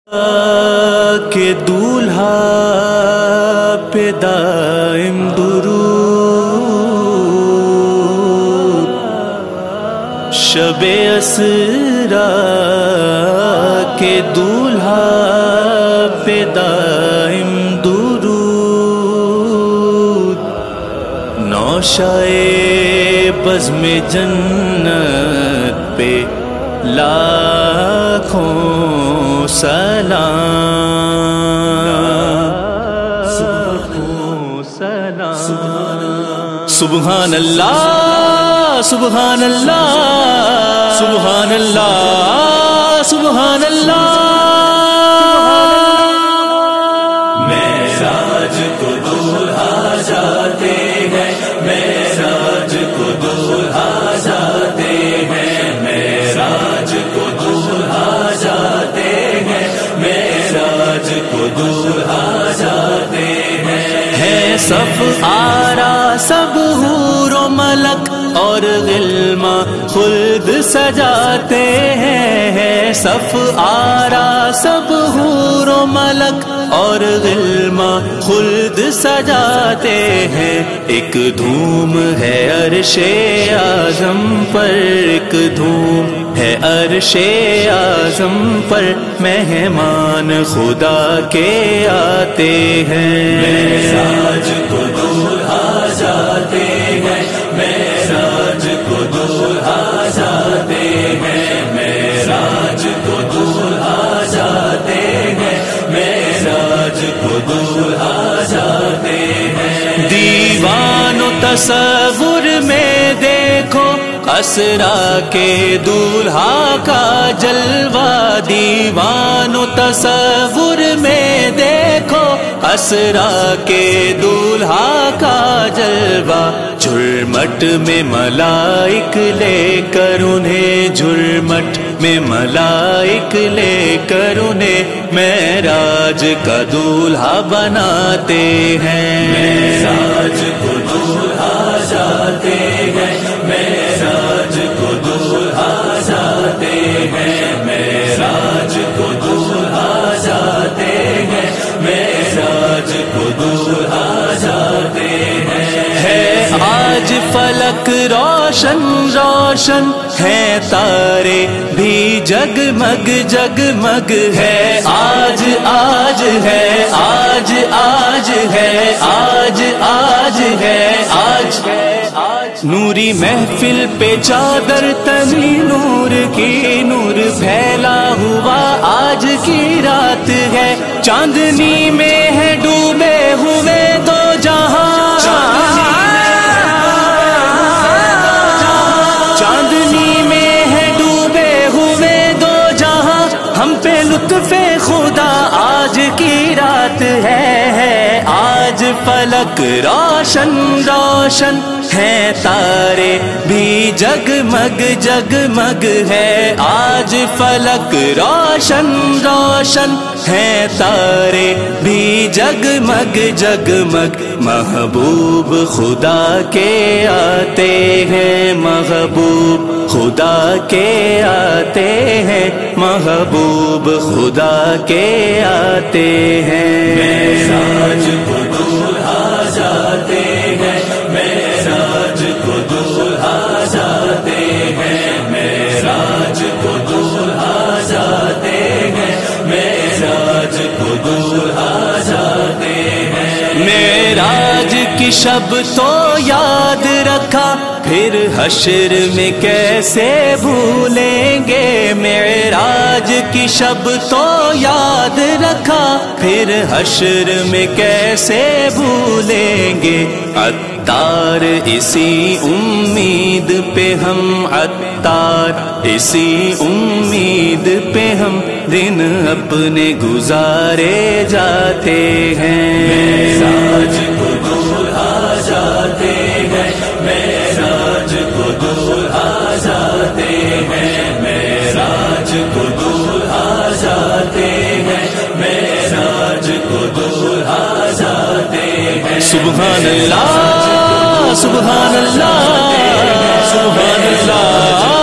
کہ دولہا پہ دائم درود، شب اسرا کے دولہا پہ دائم درود، نوشائے بزم جنت پہ لاکھوں سلام، سبحان اللہ سبحان اللہ سبحان اللہ سبحان اللہ۔ معراج کو دولہا جاتے ہیں، معراج کو دولہا جاتے ہیں، معراج کو دولہا جاتے ہیں، معراج کو دولہا جاتے ہیں۔ ہے صف آرا سب حور و ملک اور غلما خلد سجاتے ہیں، ہے صف آرا سب حور و ملک اور غلما خلد سجاتے ہیں۔ ایک دھوم ہے عرش اعظم پر، ایک دھوم ہے عرش اعظم پر، مہمان خدا کے آتے ہیں۔ معراج کو دولہا جاتے ہیں، معراج کو دولہا جاتے ہیں، معراج کو دولہا جاتے ہیں، معراج کو دولہا جاتے ہیں۔ دیوان و تصور میں دیکھو اسرا کے دولہا کا جلوہ، دیوان و تصور میں دیکھو اسرا کے دولہا کا جلوہ، جھرمٹ میں ملائک لے کر انہیں، جھرمٹ میں ملائک لے کر انہیں معراج کا دولہا بناتے ہیں۔ معراج کو دولہا جاتے ہیں، معراج کو دولہا جاتے ہیں، معراج کو دولہا جاتے ہیں، معراج کو دولہا جاتے ہیں۔ ہے آج فلک روشن روشن، ہے تارے بھی جگمگ جگمگ، ہے آج آج ہے آج آج ہے آج آج ہے آج، نوری محفل پہ چادر تنی نور کی، نور پھیلا ہوا آج کی رات ہے، چاندنی میں ہے ڈوبے ہوئے دو جہاں، چاندنی میں ہے ڈوبے ہوئے دو جہاں، ہم پہ لطف خدا آج کی رات ہے، آج فلک روشن روشن، ہے تارے بھی جگمگ جگمگ، ہے آج فلک روشن روشن، ہے تارے بھی جگمگ جگمگ، محبوب خدا کے آتے ہیں، محبوب خدا کے آتے ہیں، محبوب خدا کے آتے ہیں۔ معراج کو دولہا جاتے ہیں، معراج کو دولہا جاتے ہیں، معراج کو دولہا جاتے ہیں، معراج کو دولہا جاتے ہیں۔ معراج کی شب تو یاد رکھا، پھر حشر میں کیسے بھولیں گے، معراج کی شب تو یاد رکھا، پھر حشر میں کیسے بھولیں گے۔ عطار اسی امید پہ ہم، عطار اسی امید پہ ہم دن اپنے گزارے جاتے ہیں۔ معراج کو دولہا جاتے ہیں، معراج کو دولہا جاتے ہیں، معراج کو دولہا جاتے ہیں، معراج کو دولہا جاتے ہیں۔ سبحان اللہ سبحان اللہ سبحان اللہ